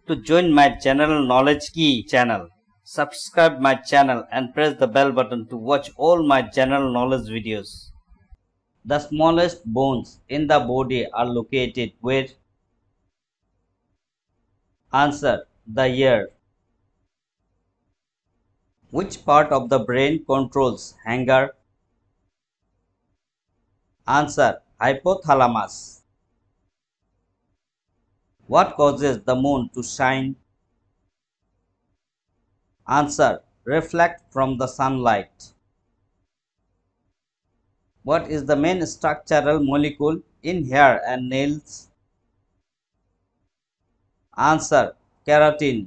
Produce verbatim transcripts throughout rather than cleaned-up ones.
to join my general knowledge key channel. Subscribe my channel and press the bell button to watch all my general knowledge videos. The smallest bones in the body are located where? Answer: the ear. Which part of the brain controls hunger? Answer: hypothalamus. What causes the moon to shine? Answer: reflect from the sunlight. What is the main structural molecule in hair and nails? Answer: keratin.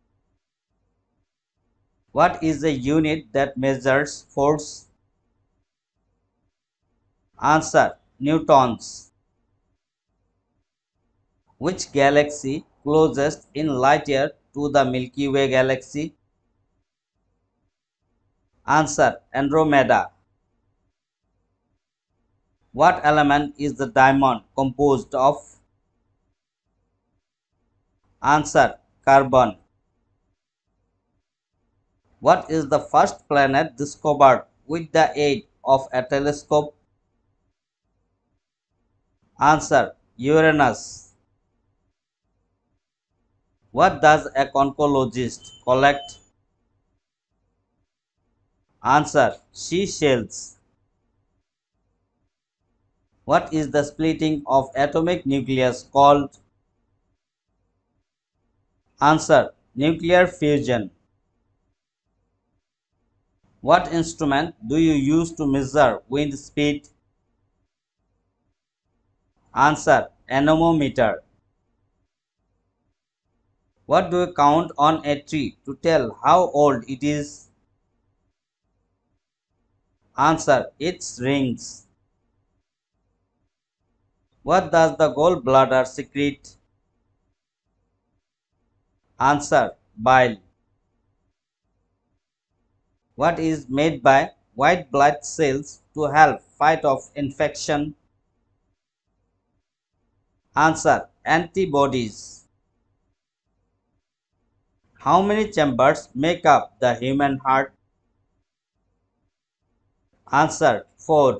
What is the unit that measures force? Answer: newtons. Which galaxy closest in light year to the Milky Way Galaxy? Answer: Andromeda. What element is the diamond composed of? Answer: carbon. What is the first planet discovered with the aid of a telescope? Answer: Uranus. What does a conchologist collect? Answer: seashells. What is the splitting of atomic nucleus called? Answer: nuclear fusion. What instrument do you use to measure wind speed? Answer: anemometer. What do you count on a tree to tell how old it is? Answer: its rings. What does the gall bladder secrete? Answer: bile. What is made by white blood cells to help fight off infection? Answer: antibodies. How many chambers make up the human heart? Answer: four.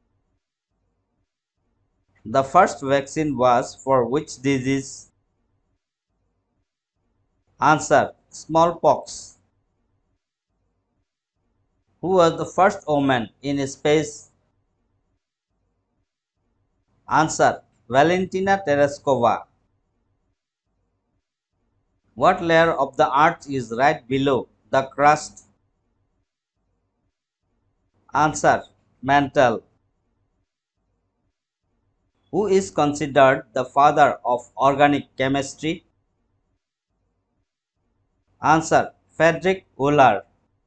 The first vaccine was for which disease? Answer: smallpox. Who was the first woman in space? Answer: Valentina Tereshkova. What layer of the earth is right below the crust? Answer: mantle. Who is considered the father of organic chemistry? Answer: Friedrich Wöhler.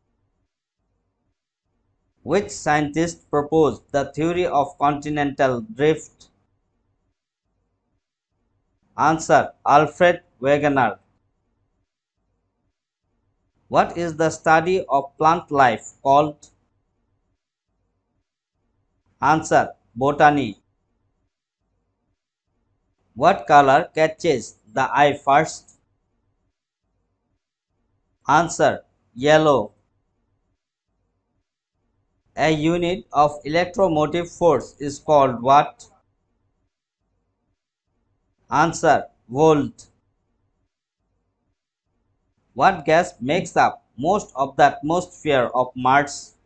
Which scientist proposed the theory of continental drift? Answer: Alfred Wegener. What is the study of plant life called? Answer: botany. What color catches the eye first? Answer: yellow. A unit of electromotive force is called what? Answer: volt. What gas makes up most of the atmosphere of Mars?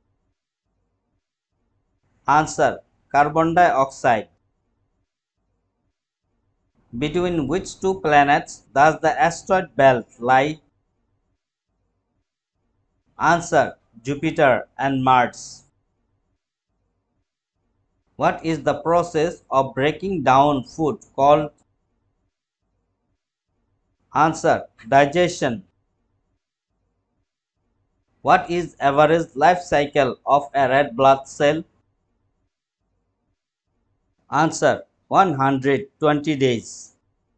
Answer: carbon dioxide. Between which two planets does the asteroid belt lie? Answer: Jupiter and Mars. What is the process of breaking down food called? Answer: digestion. What is average life cycle of a red blood cell? Answer: one hundred twenty days.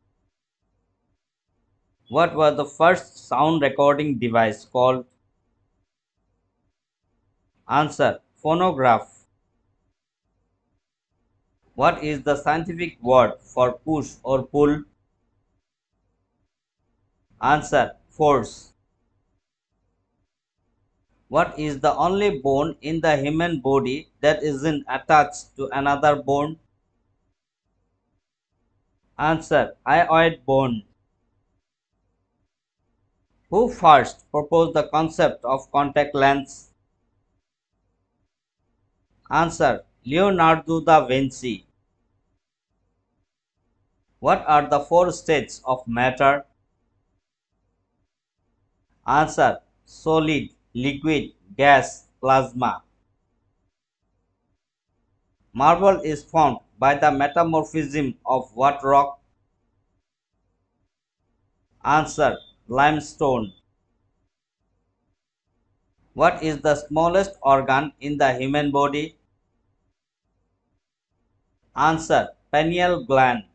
What was the first sound recording device called? Answer: phonograph. What is the scientific word for push or pull? Answer. Force. What is the only bone in the human body that isn't attached to another bone? Answer. Hyoid bone. Who first proposed the concept of contact lens? Answer. Leonardo da Vinci. What are the four states of matter? Answer. Solid, liquid, gas, plasma. Marble is formed by the metamorphism of what rock? Answer. Limestone. What is the smallest organ in the human body? Answer. Pineal gland.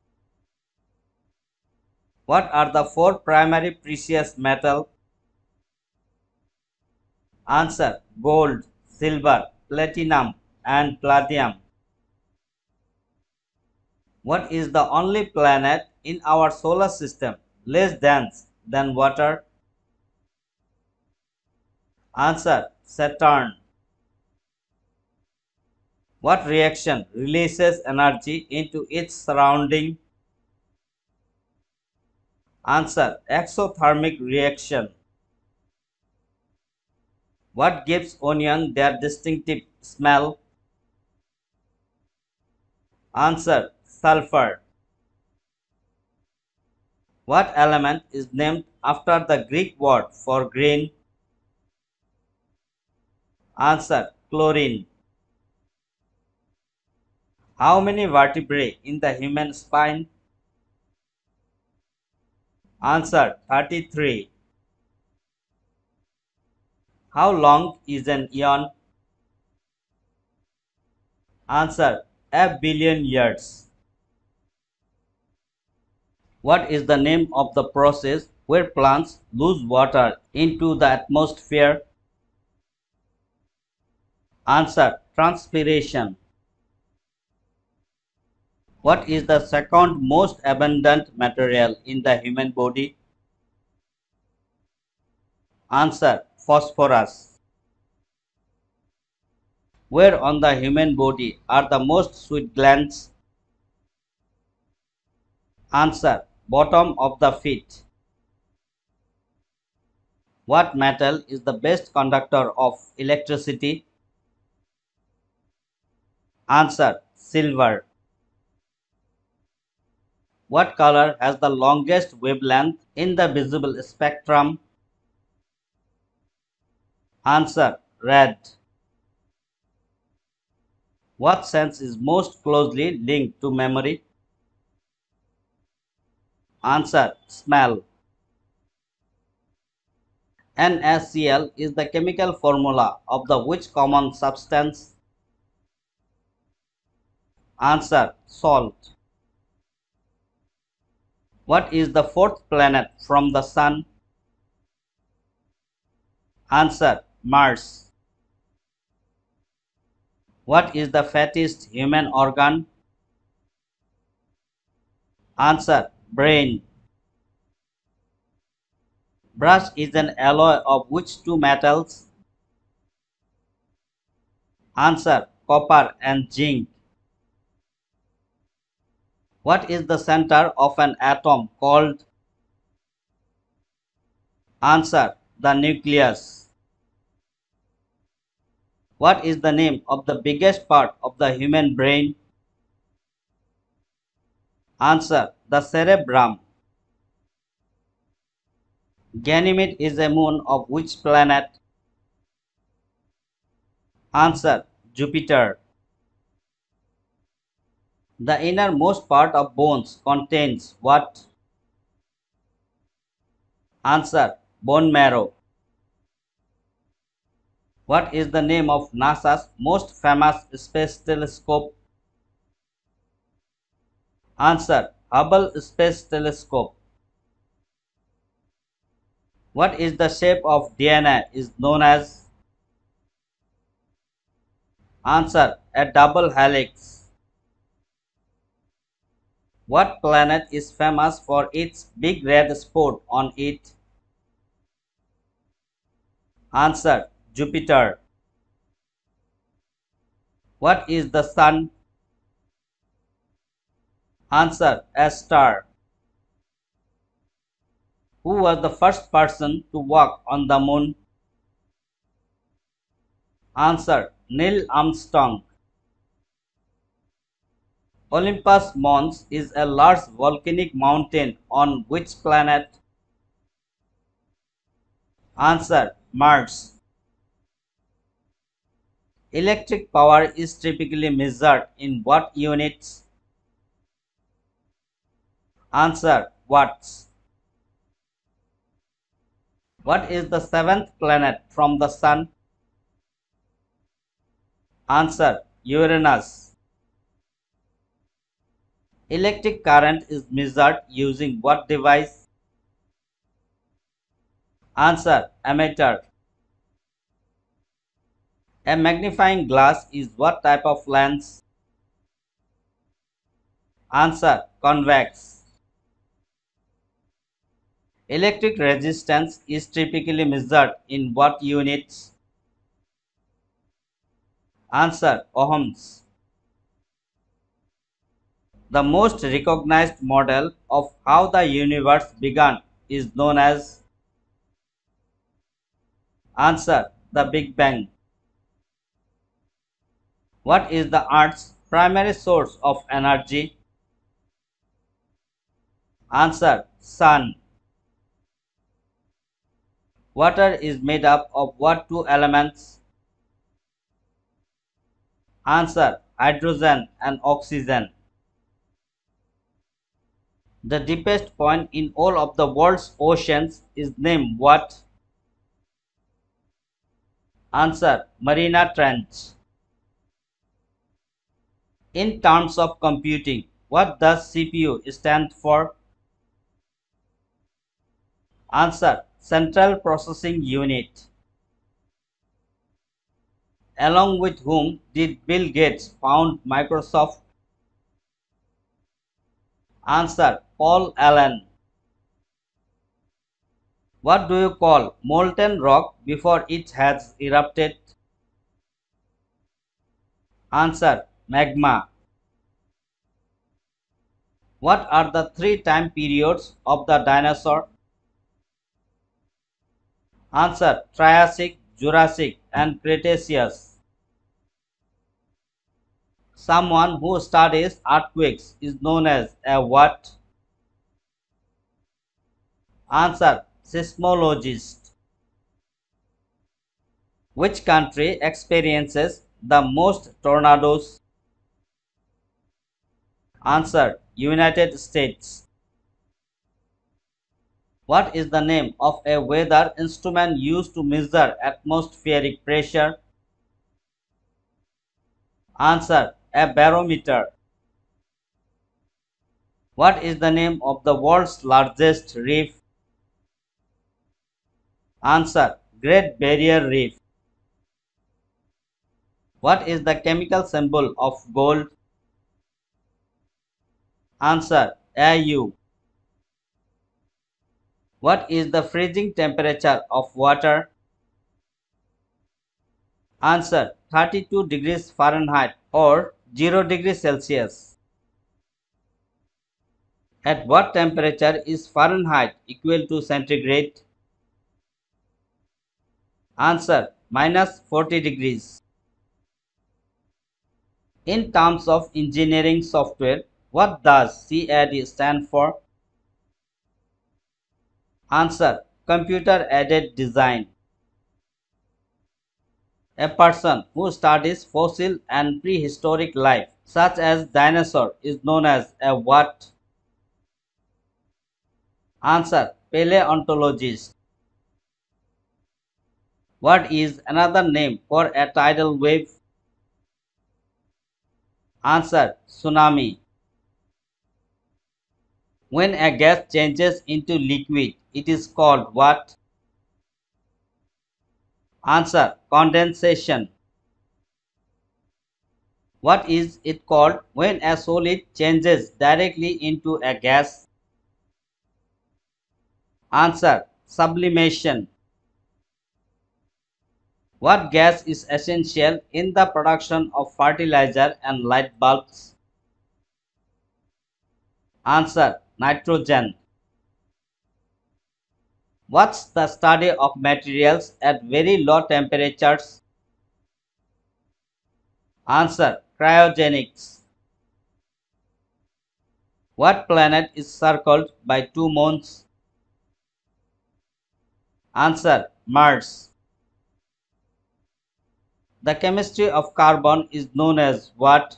What are the four primary precious metals? Answer. Gold, silver, platinum, and palladium. What is the only planet in our solar system less dense than water? Answer. Saturn. What reaction releases energy into its surrounding? Answer. Exothermic reaction. What gives onion their distinctive smell? Answer. Sulfur. What element is named after the Greek word for green? Answer. Chlorine. How many vertebrae in the human spine? Answer. thirty-three. How long is an eon? Answer. A billion years. What is the name of the process where plants lose water into the atmosphere? Answer. Transpiration. What is the second most abundant material in the human body? Answer. Phosphorus. Where on the human body are the most sweat glands? Answer. Bottom of the feet. What metal is the best conductor of electricity? Answer. Silver. What color has the longest wavelength in the visible spectrum? Answer. Red. What sense is most closely linked to memory? Answer. Smell. NaCl is the chemical formula of the which common substance? Answer. Salt. What is the fourth planet from the Sun? Answer. Mars. What is the fattest human organ? Answer. Brain. Brass is an alloy of which two metals? Answer. Copper and zinc. What is the center of an atom called? Answer. The nucleus. What is the name of the biggest part of the human brain? Answer. The cerebrum. Ganymede is a moon of which planet? Answer. Jupiter. The innermost part of bones contains what? Answer. Bone marrow. What is the name of NASA's most famous space telescope? Answer. Hubble Space Telescope. What is the shape of D N A is known as? Answer. A double helix. What planet is famous for its big red spot on it? Answer: Jupiter. What is the Sun? Answer: a star. Who was the first person to walk on the moon? Answer: Neil Armstrong. Olympus Mons is a large volcanic mountain on which planet? Answer: Mars. Electric power is typically measured in what units? Answer: watts. What is the seventh planet from the Sun? Answer: Uranus. Electric current is measured using what device? Answer: ammeter. A magnifying glass is what type of lens? Answer: convex. Electric resistance is typically measured in what units? Answer: ohms. The most recognized model of how the universe began is known as? Answer: the Big Bang. What is the Earth's primary source of energy? Answer: sun. Water is made up of what two elements? Answer: hydrogen and oxygen. The deepest point in all of the world's oceans is named what? Answer: Mariana Trench. In terms of computing, what does C P U stand for? Answer: Central Processing Unit. Along with whom did Bill Gates found Microsoft? Answer: Paul Allen. What do you call molten rock before it has erupted? Answer: magma. What are the three time periods of the dinosaur? Answer: Triassic, Jurassic and Cretaceous. Someone who studies earthquakes is known as a what? Answer: Seismologist. Which country experiences the most tornadoes? Answer: United States. What is the name of a weather instrument used to measure atmospheric pressure? Answer: a barometer. What is the name of the world's largest reef? Answer: Great Barrier Reef. What is the chemical symbol of gold? Answer: A U. What is the freezing temperature of water? Answer: thirty-two degrees Fahrenheit or zero degrees Celsius. At what temperature is Fahrenheit equal to centigrade? Answer: minus forty degrees. In terms of engineering software, what does C A D stand for? Answer: computer aided design. A person who studies fossil and prehistoric life, such as dinosaur, is known as a what? Answer: paleontologist. What is another name for a tidal wave? Answer: tsunami. When a gas changes into liquid, it is called what? Answer: condensation. What is it called when a solid changes directly into a gas? Answer: sublimation. What gas is essential in the production of fertilizer and light bulbs? Answer: nitrogen. What's the study of materials at very low temperatures? Answer: cryogenics. What planet is circled by two moons? Answer: Mars. The chemistry of carbon is known as what?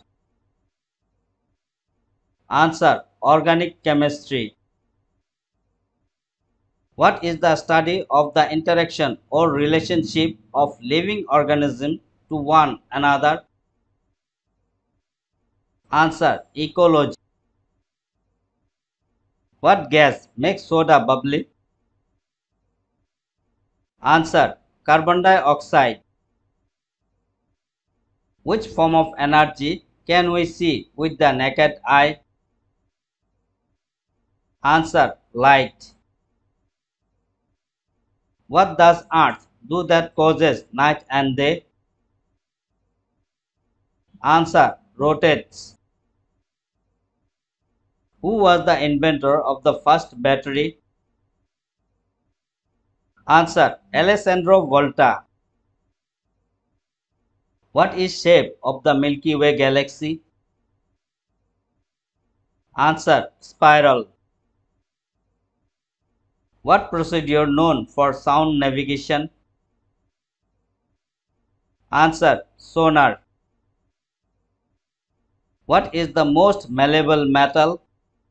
Answer: organic chemistry. What is the study of the interaction or relationship of living organisms to one another? Answer: ecology. What gas makes soda bubbly? Answer: carbon dioxide. Which form of energy can we see with the naked eye? Answer: light. What does Earth do that causes night and day? Answer: rotates. Who was the inventor of the first battery? Answer: Alessandro Volta. What is shape of the Milky Way Galaxy? Answer: spiral. What procedure known for sound navigation? Answer: sonar. What is the most malleable metal?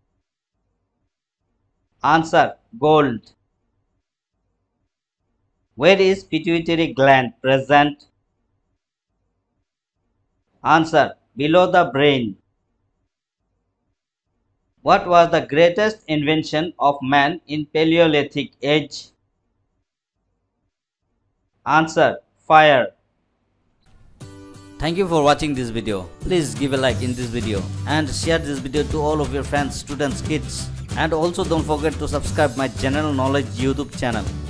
Answer: gold. Where is pituitary gland present? Answer: below the brain. What was the greatest invention of man in Paleolithic age? Answer: fire. Thank you for watching this video. Please give a like in this video and share this video to all of your friends, students, kids. And also don't forget to subscribe my general knowledge YouTube channel.